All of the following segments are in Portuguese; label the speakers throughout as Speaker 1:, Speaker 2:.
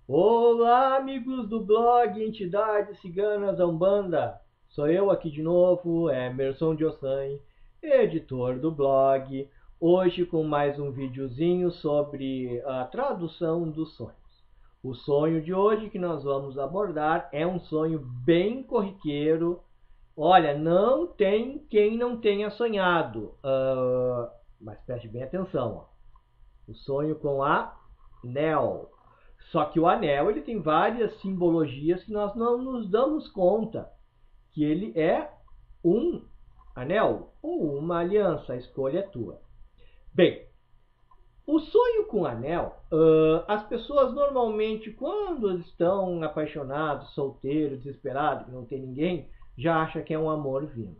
Speaker 1: Olá, amigos do blog Entidades Ciganas da Umbanda. Sou eu aqui de novo, Emerson Diossan, editor do blog. Hoje com mais um videozinho sobre a tradução dos sonhos. O sonho de hoje que nós vamos abordar é um sonho bem corriqueiro. Olha, não tem quem não tenha sonhado. Mas preste bem atenção. O sonho com a Nel. Só que o anel ele tem várias simbologias que nós não nos damos conta que ele é um anel ou uma aliança, a escolha é tua. Bem, o sonho com anel, as pessoas normalmente quando estão apaixonados, solteiros, desesperados, que não tem ninguém, já acha que é um amor vindo.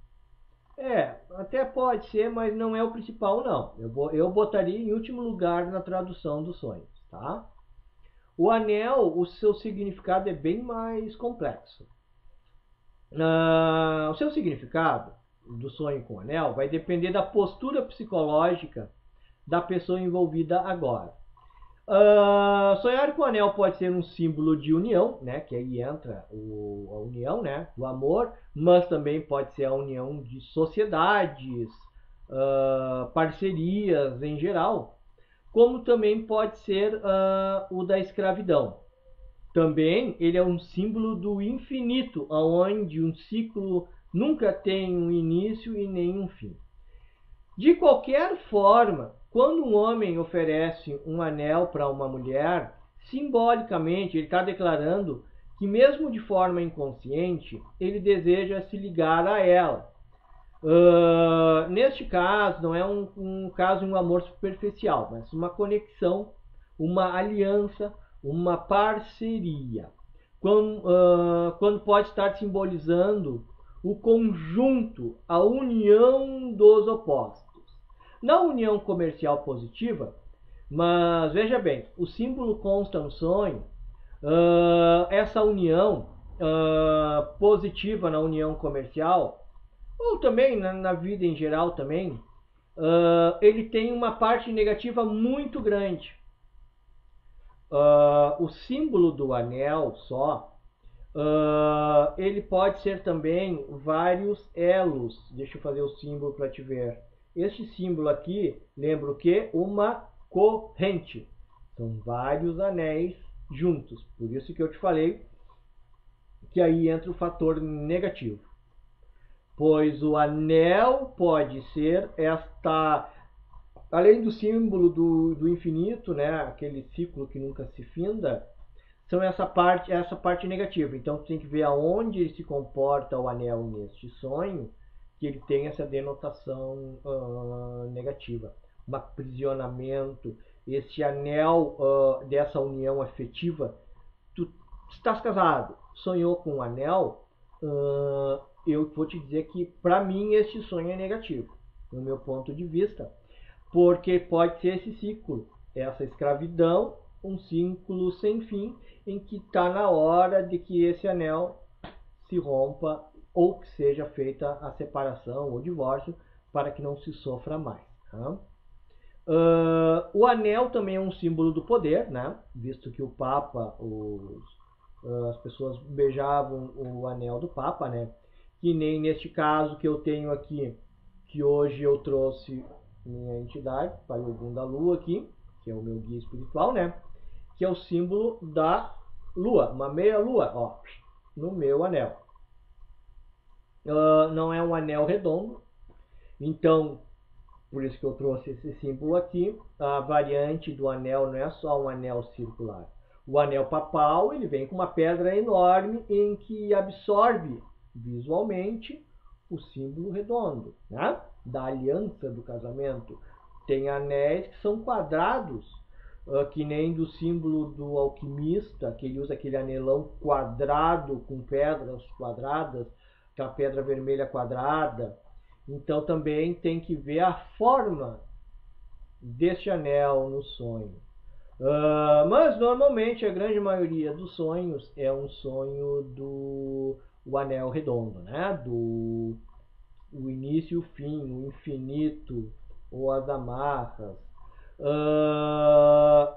Speaker 1: Até pode ser, mas não é o principal não. Eu botaria em último lugar na tradução dos sonhos, tá? O anel, o seu significado é bem mais complexo. O seu significado do sonho com o anel vai depender da postura psicológica da pessoa envolvida agora. Sonhar com o anel pode ser um símbolo de união, né? Que aí entra a união, né? O amor, mas também pode ser a união de sociedades, parcerias em geral, como também pode ser o da escravidão. Também ele é um símbolo do infinito, onde um ciclo nunca tem um início e nem um fim. De qualquer forma, quando um homem oferece um anel para uma mulher, simbolicamente ele está declarando que mesmo de forma inconsciente, ele deseja se ligar a ela. Neste caso, não é um caso de um amor superficial, mas uma conexão, uma aliança, uma parceria. Quando pode estar simbolizando o conjunto, a união dos opostos. Na união comercial positiva, mas veja bem, o símbolo consta no sonho, essa união positiva na união comercial, ou também na vida em geral também, ele tem uma parte negativa muito grande. O símbolo do anel só, ele pode ser também vários elos. Deixa eu fazer o símbolo para te ver. Este símbolo aqui lembra o que? Uma corrente. São vários anéis juntos. Por isso que eu te falei que aí entra o fator negativo. Pois o anel pode ser esta, além do símbolo do infinito, né, aquele ciclo que nunca se finda, são essa parte negativa. Então tu tem que ver aonde se comporta o anel neste sonho, que ele tem essa denotação negativa, um aprisionamento. Esse anel dessa união afetiva, tu estás casado, sonhou com um anel, eu vou te dizer que para mim este sonho é negativo, no meu ponto de vista, porque pode ser esse ciclo, essa escravidão, um ciclo sem fim, em que está na hora de que esse anel se rompa ou que seja feita a separação ou divórcio para que não se sofra mais. Tá? O anel também é um símbolo do poder, né? Visto que o Papa, as pessoas beijavam o anel do Papa, né? Que nem neste caso que eu tenho aqui, que hoje eu trouxe minha entidade, Pai Ogum da Lua aqui, que é o meu guia espiritual, né? Que é o símbolo da Lua, uma meia Lua, ó, no meu anel. Não é um anel redondo, então por isso que eu trouxe esse símbolo aqui. A variante do anel não é só um anel circular. O anel papal ele vem com uma pedra enorme em que absorve visualmente o símbolo redondo, né? Da aliança do casamento. Tem anéis que são quadrados, que nem do símbolo do alquimista, que ele usa aquele anelão quadrado com pedras quadradas, aquela pedra vermelha quadrada. Então também tem que ver a forma deste anel no sonho. Mas normalmente a grande maioria dos sonhos é um sonho do o anel redondo, né? Do o início e o fim, o infinito ou as amarras.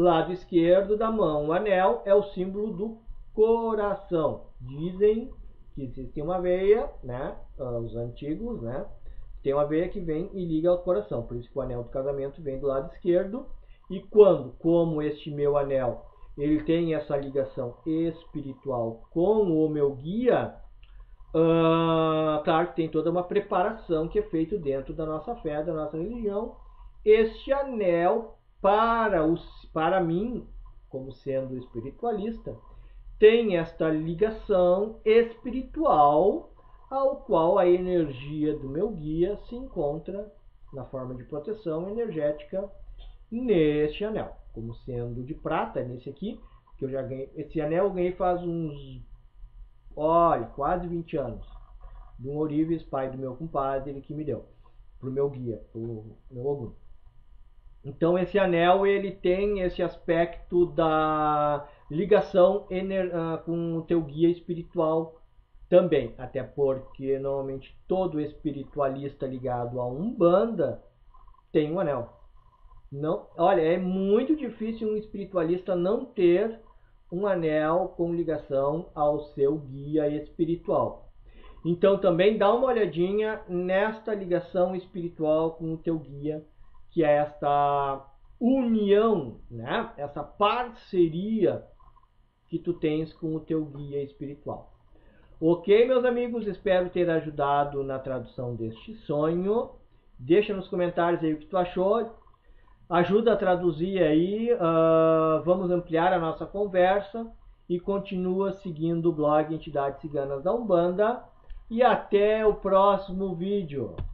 Speaker 1: lado esquerdo da mão, o anel é o símbolo do coração. Dizem que existe uma veia, né? Os antigos, né? Tem uma veia que vem e liga ao coração. Por isso que o anel do casamento vem do lado esquerdo. E quando, como este meu anel, ele tem essa ligação espiritual com o meu guia, claro que tem toda uma preparação que é feita dentro da nossa fé, da nossa religião. Este anel, para mim, como sendo espiritualista, tem esta ligação espiritual ao qual a energia do meu guia se encontra na forma de proteção energética neste anel, como sendo de prata, nesse aqui, que eu já ganhei. Esse anel eu ganhei faz uns, olha, quase 20 anos, de um Orives, pai do meu compadre, ele que me deu, pro meu guia, pro meu Ogum. Então esse anel ele tem esse aspecto da ligação com o teu guia espiritual também, até porque normalmente todo espiritualista ligado a Umbanda tem um anel. Não, olha, é muito difícil um espiritualista não ter um anel com ligação ao seu guia espiritual. Então também dá uma olhadinha nesta ligação espiritual com o teu guia, que é esta união, né? Essa parceria que tu tens com o teu guia espiritual. Ok, meus amigos, espero ter ajudado na tradução deste sonho. Deixa nos comentários aí o que tu achou. Ajuda a traduzir aí. Vamos ampliar a nossa conversa. E continua seguindo o blog Entidades Ciganas da Umbanda. E até o próximo vídeo.